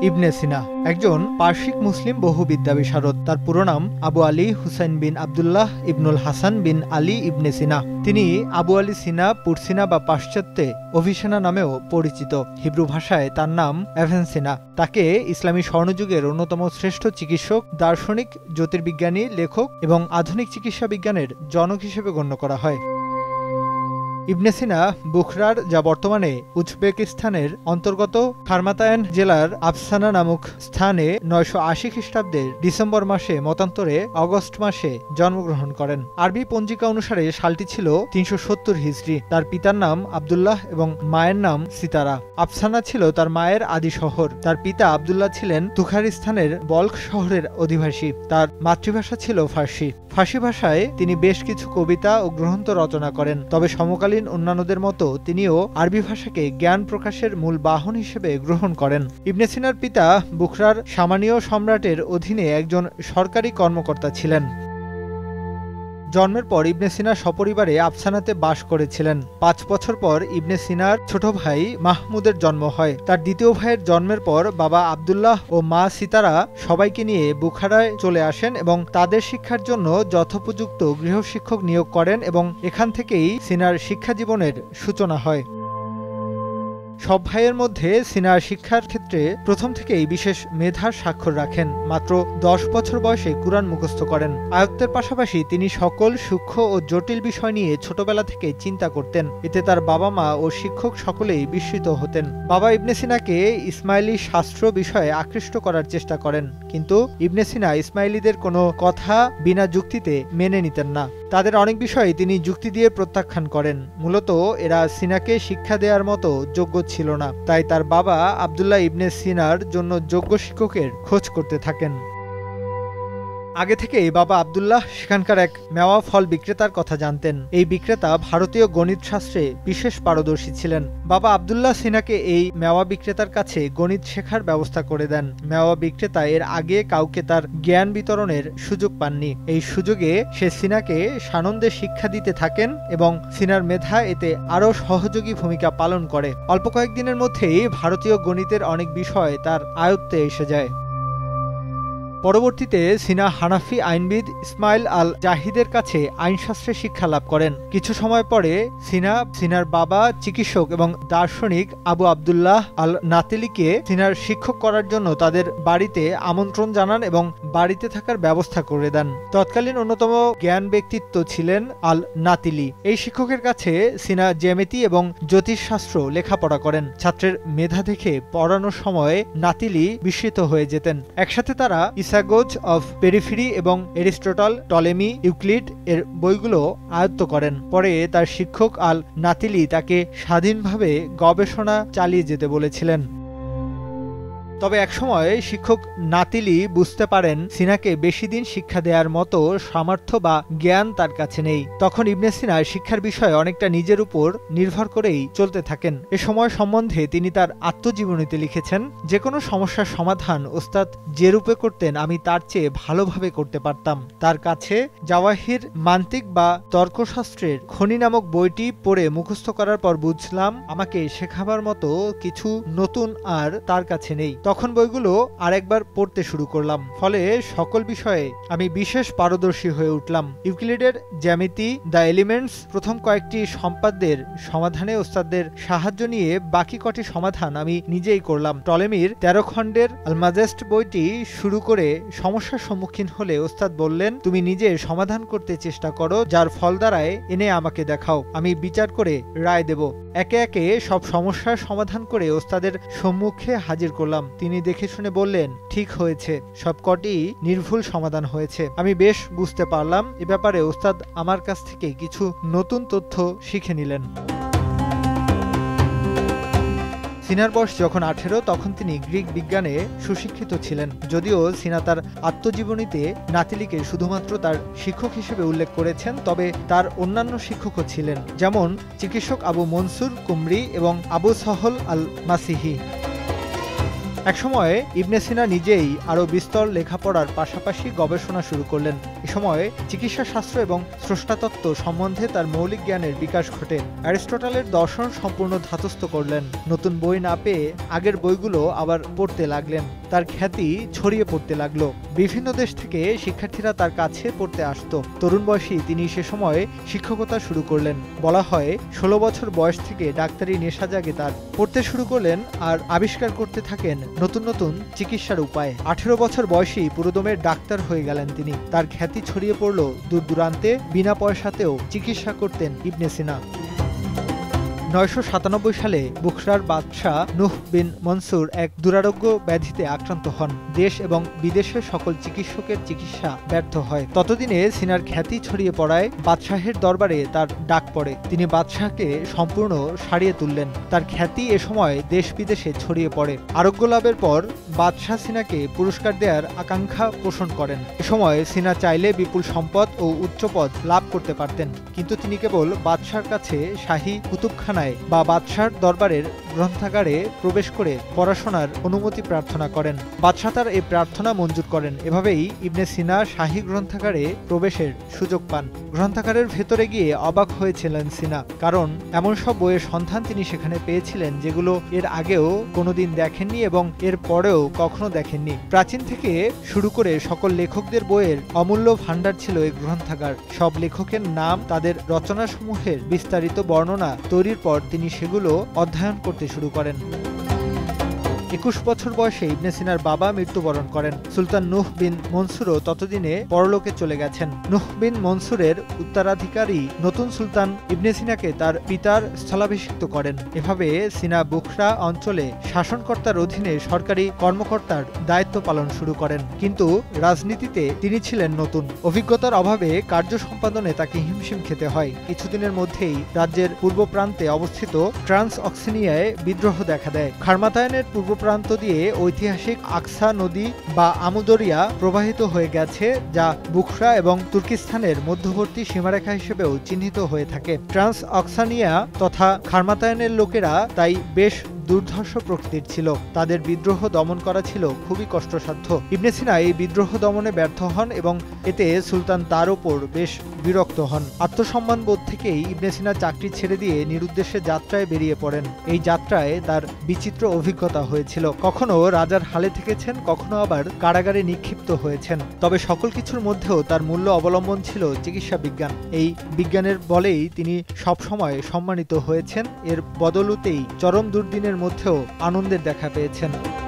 ইবনে সিনা একজন পার্শ্বিক মুসলিম বহুবিদ্যা বিশারদ। তার পুরো নাম আবু আলী হুসাইন বিন আবদুল্লাহ ইবনুল হাসান বিন আলী ইবনে সিনা। তিনি আবু আলী সিনা, পুরসিনা বা পাশ্চাত্যে অভিসেনা নামেও পরিচিত। হিব্রু ভাষায় তার নাম অ্যাভেন সিনা। তাকে ইসলামী স্বর্ণযুগের অন্যতম শ্রেষ্ঠ চিকিৎসক, দার্শনিক, জ্যোতির্বিজ্ঞানী, লেখক এবং আধুনিক চিকিৎসা বিজ্ঞানের জনক হিসেবে গণ্য করা হয়। ইবনে সিনা বুখরার, যা বর্তমানে উজবেকিস্তানের অন্তর্গত খারমাতায়ান জেলার আফসানা নামক স্থানে ৯৮০ খ্রিস্টাব্দের ডিসেম্বর মাসে মতান্তরে অগস্ট মাসে জন্মগ্রহণ করেন। আরবি পঞ্জিকা অনুসারে সালটি ছিল ৩৭০ হিজরি। তার পিতার নাম আবদুল্লাহ এবং মায়ের নাম সিতারা। আফসানা ছিল তার মায়ের আদি শহর। তার পিতা আবদুল্লাহ ছিলেন তুখারিস্তানের বল্ক শহরের অধিবাসী। তার মাতৃভাষা ছিল ফার্সি। ফার্সি ভাষায় তিনি বেশ কিছু কবিতা ও গ্রন্থ রচনা করেন। তবে সমকালীন অন্যান্যদের মতো তিনিও আরবি ভাষাকে জ্ঞান প্রকাশের মূল বাহন হিসেবে গ্রহণ করেন। ইবনে সিনার পিতা বুখরার সামানীয় সম্রাটের অধীনে একজন সরকারি কর্মকর্তা ছিলেন। জন্মের পর ইবনে সিনা সপরিবারে আফসানাতে বাস করেছিলেন। ৫ বছর পর ইবনে সিনার ছোট ভাই মাহমুদের জন্ম হয়। তার দ্বিতীয় ভাইয়ের জন্মের পর বাবা আবদুল্লাহ ও মা সিতারা সবাইকে নিয়ে বুখারায় চলে আসেন এবং তাদের শিক্ষার জন্য যথোপযুক্ত গৃহশিক্ষক নিয়োগ করেন এবং এখান থেকেই সিনার শিক্ষা জীবনের সূচনা হয়। সব ভাইয়ের মধ্যে সিনা শিক্ষার ক্ষেত্রে প্রথম থেকেই বিশেষ মেধার স্বাক্ষর রাখেন। মাত্র ১০ বছর বয়সে কুরআন মুখস্থ করেন। আয়ত্তের পাশাপাশি তিনি সকল সূক্ষ্ম ও জটিল বিষয় নিয়ে ছোটবেলা থেকে চিন্তা করতেন। এতে তার বাবা মা ও শিক্ষক সকলেই বিস্মিত হতেন। বাবা ইবনে সিনাকে ইসমাইলি শাস্ত্র বিষয়ে আকৃষ্ট করার চেষ্টা করেন, কিন্তু ইবনে সিনা ইসমাইলিদের কোনো কথা বিনা যুক্তিতে মেনে নিতেন না। তাদের অনেক বিষয়ে তিনি যুক্তি দিয়ে প্রত্যাখ্যান করেন। মূলত এরা সিনাকে শিক্ষা দেওয়ার মতো যোগ্য ছিল না। তাই তার বাবা আবদুল্লাহ ইবনে সিনার জন্য যোগ্য শিক্ষকের খোঁজ করতে থাকেন। আগে থেকেই বাবা আবদুল্লাহ সেখানকার এক মেওয়া ফল বিক্রেতার কথা জানতেন। এই বিক্রেতা ভারতীয় গণিত শাস্ত্রে বিশেষ পারদর্শী ছিলেন। বাবা আবদুল্লাহ সিনাকে এই মেওয়া বিক্রেতার কাছে গণিত শেখার ব্যবস্থা করে দেন। মেওয়া বিক্রেতা এর আগে কাউকে তার জ্ঞান বিতরণের সুযোগ পাননি। এই সুযোগে সে সিনাকে সানন্দে শিক্ষা দিতে থাকেন এবং সিনার মেধা এতে আরও সহযোগী ভূমিকা পালন করে। অল্প কয়েকদিনের মধ্যেই ভারতীয় গণিতের অনেক বিষয় তার আয়ত্তে এসে যায়। পরবর্তীতে সিনা হানাফি আইনবিদ ইসমাইল আল জাহিদের কাছে আইনশাস্ত্রে শিক্ষা লাভ করেন। কিছু সময় পরে সিনার বাবা চিকিৎসক এবং দার্শনিক আবু আবদুল্লাহ আল নাতিলিকে সিনার শিক্ষক করার জন্য তাদের বাড়িতে আমন্ত্রণ জানান এবং বাড়িতে থাকার ব্যবস্থা করে দেন। তৎকালীন অন্যতম জ্ঞান ব্যক্তিত্ব ছিলেন আল নাতিলি। এই শিক্ষকের কাছে সিনা জ্যামিতি এবং জ্যোতিষশাস্ত্র লেখাপড়া করেন। ছাত্রের মেধা দেখে পড়ানোর সময় নাতিলি বিস্মিত হয়ে যেতেন। একসাথে তারা ইসাগোজ অফ পেরিফেরি এবং এরিস্টটল, টলেমি, ইউক্লিড এর বইগুলো আয়ত্ত করেন। পরে তার শিক্ষক আল নাতিলি তাকে স্বাধীনভাবে গবেষণা চালিয়ে যেতে বলেছিলেন। তবে একসময় শিক্ষক নাতিলি বুঝতে পারেন সিনাকে বেশি দিন শিক্ষা দেওয়ার মতো সামর্থ্য বা জ্ঞান তার কাছে নেই। তখন ইবনে সিনা শিক্ষার বিষয়ে অনেকটা নিজের উপর নির্ভর করেই চলতে থাকেন। এ সময় সম্বন্ধে তিনি তার আত্মজীবনীতে লিখেছেন, যে কোনো সমস্যার সমাধান ওস্তাদ যে রূপে করতেন আমি তার চেয়ে ভালোভাবে করতে পারতাম। তার কাছে জাওয়াহির মান্তিক বা তর্কশাস্ত্রের খনি নামক বইটি পড়ে মুখস্থ করার পর বুঝলাম আমাকে শেখাবার মতো কিছু নতুন আর তার কাছে নেই। তখন বইগুলো আরেকবার পড়তে শুরু করলাম। ফলে সকল বিষয়ে আমি বিশেষ পারদর্শী হয়ে উঠলাম। ইউক্লিডের জ্যামিতি, দ্য এলিমেন্টস প্রথম কয়েকটি সম্পাদ্যের সমাধানে ওস্তাদদের সাহায্য নিয়ে বাকি কটি সমাধান আমি নিজেই করলাম। টলেমির 13 খণ্ডের আলমাজেস্ট বইটি শুরু করে সমস্যার সম্মুখীন হলে ওস্তাদ বললেন, তুমি নিজে সমাধান করতে চেষ্টা করো, যার ফল দ্বারায় এনে আমাকে দেখাও, আমি বিচার করে রায় দেব। একে একে সব সমস্যার সমাধান করে ওস্তাদের সম্মুখে হাজির করলাম। তিনি দেখে শুনে বললেন, ঠিক হয়েছে, সবকটি নির্ভুল সমাধান হয়েছে। আমি বেশ বুঝতে পারলাম। এ ব্যাপারে ওস্তাদ আমার কাছ থেকে কিছু নতুন তথ্য শিখে নিলেন। সিনার বয়স যখন 18 তখন তিনি গ্রিক বিজ্ঞানে সুশিক্ষিত ছিলেন। যদিও সিনা তার আত্মজীবনীতে নাতিলিকে শুধুমাত্র তার শিক্ষক হিসেবে উল্লেখ করেছেন, তবে তার অন্যান্য শিক্ষকও ছিলেন, যেমন চিকিৎসক আবু মনসুর কুমরি এবং আবু সহল আল মাসিহি। একসময় ইবনে সিনা নিজেই আরও বিস্তর লেখাপড়ার পাশাপাশি গবেষণা শুরু করলেন। এ সময় চিকিৎসা শাস্ত্র এবং স্রষ্টাতত্ত্ব সম্বন্ধে তার মৌলিক জ্ঞানের বিকাশ ঘটে। অ্যারিস্টটলের দর্শন সম্পূর্ণ ধাতস্থ করলেন। নতুন বই না পেয়ে আগের বইগুলো আবার পড়তে লাগলেন। তার খ্যাতি ছড়িয়ে পড়তে লাগলো। বিভিন্ন দেশ থেকে শিক্ষার্থীরা তার কাছে পড়তে আসতো। তরুণ বয়সী তিনি সে সময় শিক্ষকতা শুরু করলেন। বলা হয় 16 বছর বয়স থেকে ডাক্তারি নেশা জাগে তার। পড়তে শুরু করলেন আর আবিষ্কার করতে থাকেন নতুন নতুন চিকিৎসার উপায়। 18 বছর বয়সী পুরোদমের ডাক্তার হয়ে গেলেন তিনি। তার খ্যাতি ছড়িয়ে পড়ল দূর দূরান্তে। বিনা পয়সাতেও চিকিৎসা করতেন ইবনে সিনা। 997 সালে বুখরার বাদশাহ নুহ বিন মনসুর এক দুরারোগ্য ব্যাধিতে আক্রান্ত হন। দেশ এবং বিদেশের সকল চিকিৎসকের চিকিৎসা ব্যর্থ হয়। ততদিনে সিনার খ্যাতি ছড়িয়ে পড়ায় বাদশাহের দরবারে তার ডাক পড়ে। তিনি বাদশাহকে সম্পূর্ণ সারিয়ে তুললেন। তার খ্যাতি এ সময় দেশ বিদেশে ছড়িয়ে পড়ে। আরোগ্য লাভের পর বাদশাহ সিনাকে পুরস্কার দেওয়ার আকাঙ্ক্ষা পোষণ করেন। এ সময় সিনা চাইলে বিপুল সম্পদ ও উচ্চপদ লাভ করতে পারতেন, কিন্তু তিনি কেবল বাদশাহর কাছে শাহী কুতুবখানায় বা বাদশাহর দরবারের গ্রন্থাগারে প্রবেশ করে পড়াশোনার অনুমতি প্রার্থনা করেন। বাদশাহ তার এই প্রার্থনা মঞ্জুর করেন। এভাবেই ইবনে সিনা শাহী গ্রন্থাগারে প্রবেশের সুযোগ পান। গ্রন্থাগারের ভেতরে গিয়ে অবাক হয়েছিলেন সিনা, কারণ এমন সব বইয়ের সন্ধান তিনি সেখানে পেয়েছিলেন যেগুলো এর আগেও কোনোদিন দেখেননি এবং এর পরেও কখনো দেখেননি। প্রাচীন থেকে শুরু করে সকল লেখকদের বইয়ের অমূল্য ভাণ্ডার ছিল এই গ্রন্থাগার। সব লেখকের নাম, তাদের রচনাসমূহের বিস্তারিত বর্ণনা তৈরির পর তিনি সেগুলো অধ্যয়ন করতে শুরু করেন। 21 বছর বয়সে ইবনে সিনার বাবা মৃত্যুবরণ করেন। সুলতান নুহ বিন মনসুরও ততদিনে পরলোকে চলে গেছেন। নুহ বিন মনসুরের উত্তরাধিকারী নতুন সুলতান ইবনে সিনাকে তার পিতার স্থলাভিষিক্ত করেন। এভাবে সিনা বুখরা অঞ্চলে শাসনকর্তার অধীনে সরকারি কর্মকর্তার দায়িত্ব পালন শুরু করেন। কিন্তু রাজনীতিতে তিনি ছিলেন নতুন। অভিজ্ঞতার অভাবে কার্য সম্পাদনে তাকে হিমশিম খেতে হয়। কিছুদিনের মধ্যেই রাজ্যের পূর্ব প্রান্তে অবস্থিত ট্রান্স অক্সিনিয়ায় বিদ্রোহ দেখা দেয়। খারমাতায়নের পূর্ব প্রান্ত দিয়ে ঐতিহাসিক আকসা নদী বা আমুদরিয়া প্রবাহিত হয়ে গেছে, যা বুখরা এবং তুর্কিস্তানের মধ্যবর্তী সীমারেখা হিসেবেও চিহ্নিত হয়ে থাকে। ট্রান্স অক্সানিয়া তথা খারমাতায়নের লোকেরা তাই বেশ দুর্ধর্ষ প্রকৃতির ছিল। তাদের বিদ্রোহ দমন করা ছিল খুবই কষ্টসাধ্য। ইবনে সিনা এই বিদ্রোহ দমনে ব্যর্থ হন এবং এতে সুলতান তার ওপর বেশ বিরক্ত হন। আত্মসম্মানবোধ থেকেই ইবনে সিনা চাকরি ছেড়ে দিয়ে নিরুদ্দেশ্যে যাত্রায় বেরিয়ে পড়েন। এই যাত্রায় তার বিচিত্র অভিজ্ঞতা হয়েছিল। কখনো রাজার হালে থেকেছেন, কখনো আবার কারাগারে নিক্ষিপ্ত হয়েছেন। তবে সকল কিছুর মধ্যেও তার মূল্য অবলম্বন ছিল চিকিৎসা বিজ্ঞান। এই বিজ্ঞানের বলেই তিনি সবসময় সম্মানিত হয়েছেন। এর বদলতেই চরম দুর্দিনের মধ্যেও আনন্দের দেখা পেয়েছেন।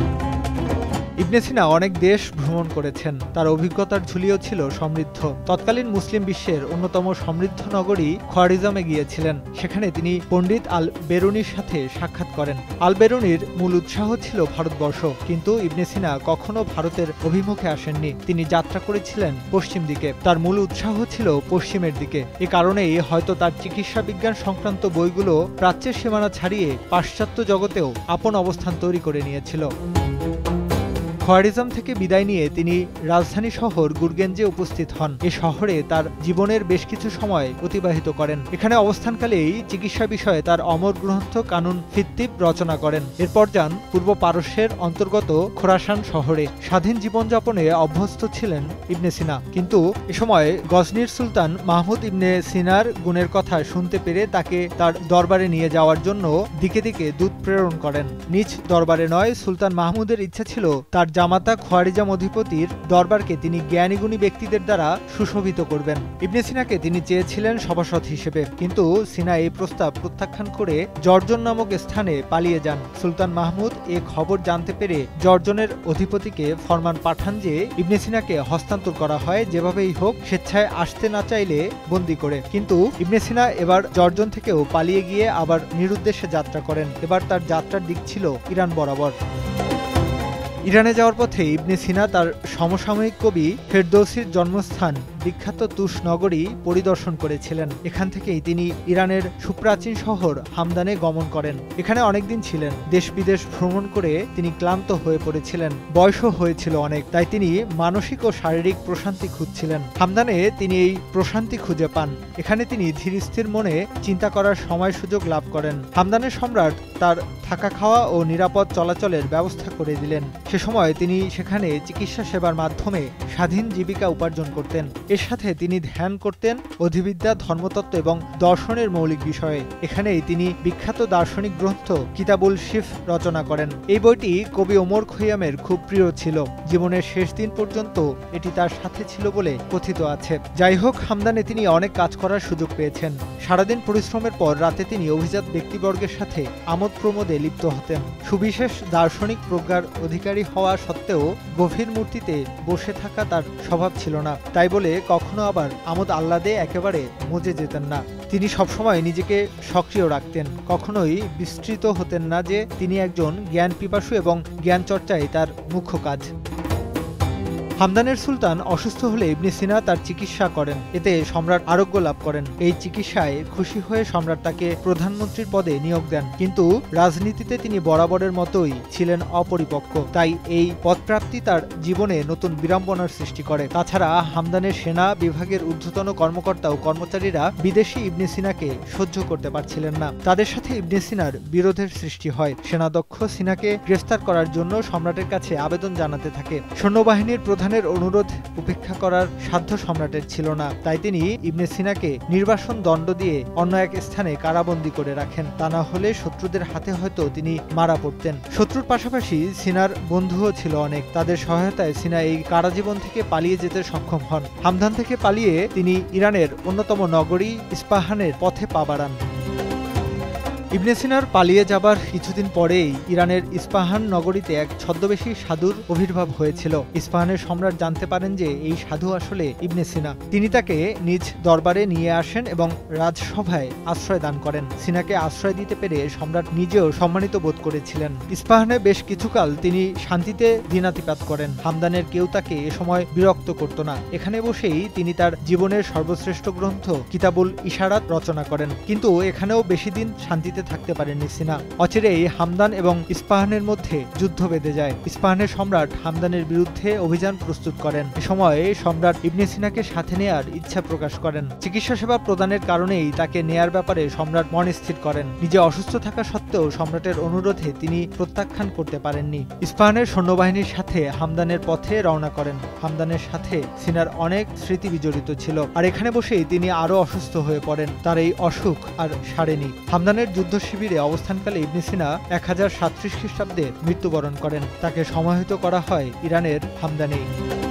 ইবনে সিনা অনেক দেশ ভ্রমণ করেছেন। তার অভিজ্ঞতার ঝুলিও ছিল সমৃদ্ধ। তৎকালীন মুসলিম বিশ্বের অন্যতম সমৃদ্ধ নগরী খোয়ারিজমে গিয়েছিলেন। সেখানে তিনি পণ্ডিত আল বেরুনির সাথে সাক্ষাৎ করেন। আল বেরুনির মূল উৎসাহ ছিল ভারতবর্ষ, কিন্তু ইবনে সিনা কখনো ভারতের অভিমুখে আসেননি। তিনি যাত্রা করেছিলেন পশ্চিম দিকে। তার মূল উৎসাহ ছিল পশ্চিমের দিকে। এ কারণেই হয়তো তার চিকিৎসা বিজ্ঞান সংক্রান্ত বইগুলো প্রাচ্যের সীমানা ছাড়িয়ে পাশ্চাত্য জগতেও আপন অবস্থান তৈরি করে নিয়েছিল। খোয়ারিজম থেকে বিদায় নিয়ে তিনি রাজধানী শহর গুরগেঞ্জে উপস্থিত হন। এ শহরে তার জীবনের বেশ কিছু সময় অতিবাহিত করেন। এখানে অবস্থানকালেই চিকিৎসা বিষয়ে তার অমর গ্রন্থ কানুন ফিত্তিব রচনা করেন। এরপর যান পূর্ব পারস্যের অন্তর্গত খোরাসান শহরে। স্বাধীন জীবনযাপনে অভ্যস্ত ছিলেন ইবনে সিনা, কিন্তু এ সময় গজনির সুলতান মাহমুদ ইবনে সিনার গুণের কথা শুনতে পেরে তাকে তার দরবারে নিয়ে যাওয়ার জন্য দিকে দিকে দূত প্রেরণ করেন। নিজ দরবারে নয়, সুলতান মাহমুদের ইচ্ছা ছিল তার জামাতা খোয়ারিজম অধিপতির দরবারকে তিনি জ্ঞানীগুণী ব্যক্তিদের দ্বারা সুশোভিত করবেন। ইবনে সিনাকে তিনি চেয়েছিলেন সভাসদ হিসেবে, কিন্তু সিনা এই প্রস্তাব প্রত্যাখ্যান করে জর্জন নামক স্থানে পালিয়ে যান। সুলতান মাহমুদ এ খবর জানতে পেরে জর্জনের অধিপতিকে ফরমান পাঠান যে ইবনে সিনাকে হস্তান্তর করা হয়, যেভাবেই হোক, স্বেচ্ছায় আসতে না চাইলে বন্দী করে। কিন্তু ইবনে সিনা এবার জর্জন থেকেও পালিয়ে গিয়ে আবার নিরুদ্দেশ্যে যাত্রা করেন। এবার তার যাত্রার দিক ছিল ইরান বরাবর। ইরানে যাওয়ার পথে ইবনে সিনা তার সমসাময়িক কবি ফেরদৌসির জন্মস্থান বিখ্যাত তুস নগরী পরিদর্শন করেছিলেন। এখান থেকেই তিনি ইরানের সুপ্রাচীন শহর হামদানে গমন করেন। এখানে অনেকদিন ছিলেন। দেশ বিদেশ ভ্রমণ করে তিনি ক্লান্ত হয়ে পড়েছিলেন। বয়সও হয়েছিল অনেক, তাই তিনি মানসিক ও শারীরিক প্রশান্তি খুঁজছিলেন। হামদানে তিনি এই প্রশান্তি খুঁজে পান। এখানে তিনি ধীর স্থির মনে চিন্তা করার সময় সুযোগ লাভ করেন। হামদানের সম্রাট তার থাকা খাওয়া ও নিরাপদ চলাচলের ব্যবস্থা করে দিলেন। সে সময় তিনি সেখানে চিকিৎসা সেবার মাধ্যমে স্বাধীন জীবিকা উপার্জন করতেন। এর সাথে তিনি ধ্যান করতেন, অধিবিদ্যা, ধর্মতত্ত্ব এবং দর্শনের মৌলিক বিষয়ে। এখানেই তিনি বিখ্যাত দার্শনিক গ্রন্থ কিতাবুল শিফ রচনা করেন। এই বইটি কবি ওমর খৈয়ামের খুব প্রিয় ছিল। জীবনের শেষ দিন পর্যন্ত এটি তার সাথে ছিল বলে কথিত আছে। যাই হোক, হামদানে তিনি অনেক কাজ করার সুযোগ পেয়েছেন। সারাদিন পরিশ্রমের পর রাতে তিনি অভিজাত ব্যক্তিবর্গের সাথে আমোদ প্রমোদে লিপ্ত হতেন। সুবিশেষ দার্শনিক প্রজ্ঞার অধিকারী হওয়া সত্ত্বেও গভীর মূর্তিতে বসে থাকা তার স্বভাব ছিল না। তাই বলে কখনো আবার আমোদ আহ্লাদে একেবারে মজে যেতেন না। তিনি সবসময় নিজেকে সক্রিয় রাখতেন। কখনোই বিস্তৃত হতেন না যে তিনি একজন জ্ঞান পিপাসু এবং জ্ঞান চর্চাই তার মুখ্য কাজ। হামদানের সুলতান অসুস্থ হলে ইবনে সিনা তার চিকিৎসা করেন। এতে সম্রাট আরোগ্য লাভ করেন। এই চিকিৎসায় খুশি হয়ে সম্রাট তাকে প্রধানমন্ত্রীর পদে নিয়োগ দেন। কিন্তু রাজনীতিতে তিনি বরাবরের মতোই ছিলেন অপরিপক্ক। তাই এই পদপ্রাপ্তি তার জীবনে নতুন বিড়ম্বনার সৃষ্টি করে। তাছাড়া হামদানের সেনা বিভাগের ঊর্ধ্বতন কর্মকর্তা ও কর্মচারীরা বিদেশি ইবনে সিনাকে সহ্য করতে পারছিলেন না। তাদের সাথে ইবনে সিনার বিরোধের সৃষ্টি হয়। সেনাধ্যক্ষ সিনাকে গ্রেফতার করার জন্য সম্রাটের কাছে আবেদন জানাতে থাকে। সৈন্যবাহিনীর প্রধান অনুরোধ উপেক্ষা করার সাধ্য সম্রাটের ছিল না। তাই তিনি ইবনে সিনাকে নির্বাসন দণ্ড দিয়ে অন্য এক স্থানে কারাবন্দী করে রাখেন। তা না হলে শত্রুদের হাতে হয়তো তিনি মারা পড়তেন। শত্রুর পাশাপাশি সিনার বন্ধুও ছিল অনেক। তাদের সহায়তায় সিনা এই কারাজীবন থেকে পালিয়ে যেতে সক্ষম হন। হামদান থেকে পালিয়ে তিনি ইরানের অন্যতম নগরী ইস্পাহানের পথে পা বাড়ান। ইবনে সিনার পালিয়ে যাবার কিছুদিন পরেই ইরানের ইস্পাহান নগরীতে এক ছদ্মবেশী সাধুর আবির্ভাব হয়েছিল। ইস্পাহানের সম্রাট জানতে পারেন যে এই সাধু আসলে ইবনে সিনা। তিনি তাকে নিজ দরবারে নিয়ে আসেন এবং রাজসভায় আশ্রয় দান করেন। সিনাকে আশ্রয় দিতে পেরে সম্রাট নিজেও সম্মানিত বোধ করেছিলেন। ইস্পাহানে বেশ কিছুকাল তিনি শান্তিতে দিনাতিপাত করেন। হামদানের কেউ তাকে এ সময় বিরক্ত করত না। এখানে বসেই তিনি তার জীবনের সর্বশ্রেষ্ঠ গ্রন্থ কিতাবুল ইশারাত রচনা করেন। কিন্তু এখানেও বেশি দিন শান্তিতে থাকতে পারেননি সিনা। অচিরেই হামদান এবং ইস্পাহানের মধ্যে যুদ্ধ বেঁধে যায়। ইস্পাহানের সম্রাট হামদানের বিরুদ্ধে অভিযান প্রস্তুত করেন। এ সময় সম্রাট ইবনে সিনাকে সাথে নেয়ার ইচ্ছা প্রকাশ করেন। চিকিৎসা সেবা প্রদানের কারণেই তাকে নেয়ার ব্যাপারে সম্রাট মনস্থির করেন। নিজে অসুস্থ থাকা সত্ত্বেও সম্রাটের অনুরোধে তিনি প্রত্যাখ্যান করতে পারেননি। ইস্পাহানের সৈন্যবাহিনীর সাথে হামদানের পথে রওনা করেন। হামদানের সাথে সিনার অনেক স্মৃতি বিজড়িত ছিল। আর এখানে বসেই তিনি আরো অসুস্থ হয়ে পড়েন। তার এই অসুখ আর সারেনি। হামদানের যুদ্ধ শিবিরে অবস্থানকালে ইবনে সিনা 1037 খ্রিস্টাব্দে মৃত্যুবরণ করেন। তাকে সমাহিত করা হয় ইরানের হামদানেই।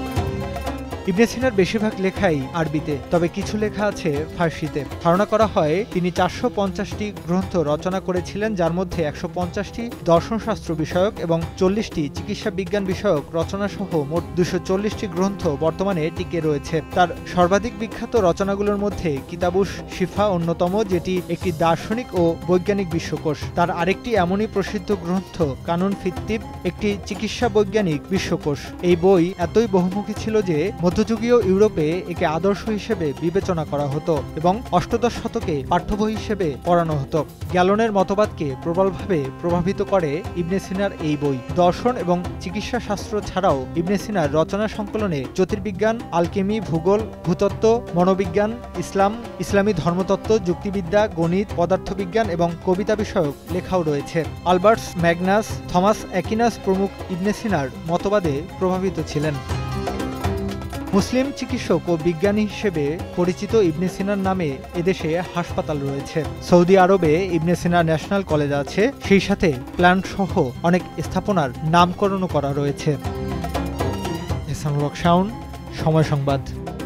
ইবনে সিনার বেশিরভাগ লেখাই আরবিতে, তবে কিছু লেখা আছে ফার্সিতে। ধারণা করা হয় তিনি 450টি গ্রন্থ রচনা করেছিলেন, যার মধ্যে 150টি দর্শনশাস্ত্র বিষয়ক এবং 40টি চিকিৎসা বিজ্ঞান বিষয়ক রচনা সহ মোট 240টি গ্রন্থ বর্তমানে টিকে রয়েছে। তার সর্বাধিক বিখ্যাত রচনাগুলোর মধ্যে কিতাবুশ শিফা অন্যতম, যেটি একটি দার্শনিক ও বৈজ্ঞানিক বিশ্বকোষ। তার আরেকটি এমনই প্রসিদ্ধ গ্রন্থ কানুন ফিত্তিব, একটি চিকিৎসা বৈজ্ঞানিক বিশ্বকোষ। এই বই এতই বহুমুখী ছিল যে মধ্যযুগীয় ইউরোপে একে আদর্শ হিসেবে বিবেচনা করা হতো এবং অষ্টাদশ শতকে পাঠ্য বই হিসেবে পড়ানো হতো। গ্যালনের মতবাদকে প্রবলভাবে প্রভাবিত করে ইবনে সিনার এই বই। দর্শন এবং চিকিৎসা শাস্ত্র ছাড়াও ইবনে সিনার রচনা সংকলনে জ্যোতির্বিজ্ঞান, আলকেমি, ভূগোল, ভূতত্ত্ব, মনোবিজ্ঞান, ইসলামী ধর্মতত্ত্ব, যুক্তিবিদ্যা, গণিত, পদার্থবিজ্ঞান এবং কবিতা বিষয়ক লেখাও রয়েছে। আলবার্টস ম্যাগনাস, থমাস অ্যাকিনাস প্রমুখ ইবনে সিনার মতবাদে প্রভাবিত ছিলেন। মুসলিম চিকিৎসক ও বিজ্ঞানী হিসেবে পরিচিত ইবনে সিনার নামে এদেশে হাসপাতাল রয়েছে। সৌদি আরবে ইবনে সিনা ন্যাশনাল কলেজ আছে, সেই সাথে প্ল্যান্ট সহ অনেক স্থাপনার নামকরণও করা রয়েছে। সময় সংবাদ।